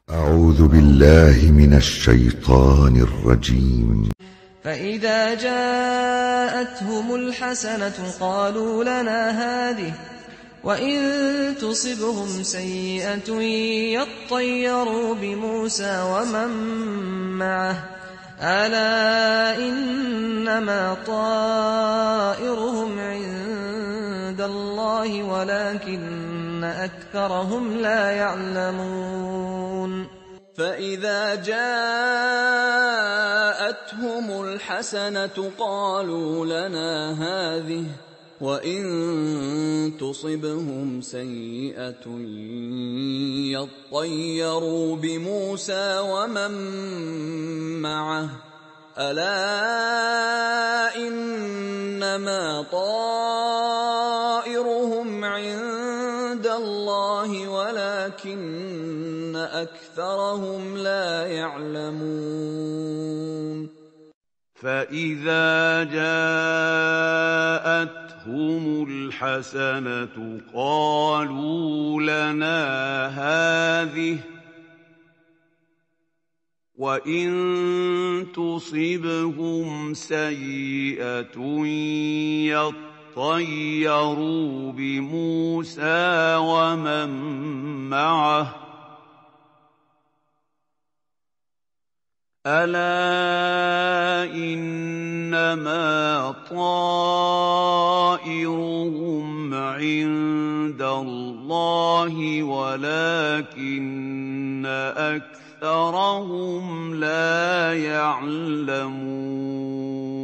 أعوذ بالله من الشيطان الرجيم. فإذا جاءتهم الحسنة قالوا لنا هذه، وإن تصبهم سيئة يطيروا بموسى ومن معه، ألا إنما طائرهم عند الله ولكن أكثرهم لا يعلمون. فإذا جاءتهم الحسنة قالوا لنا هذه، وإن تصبهم سيئة يطيروا بموسى ومن معه، ألا إنما طائرهم عند الله ولكن أكثرهم لا يعلمون. فإذا جاءتهم الحسنة قالوا لنا هذه، وإن تصبهم سيئة يطيروا بموسى ومن معه، ألا إنما طائرهم عند الله ولكن أكثرهم لا يعلمون.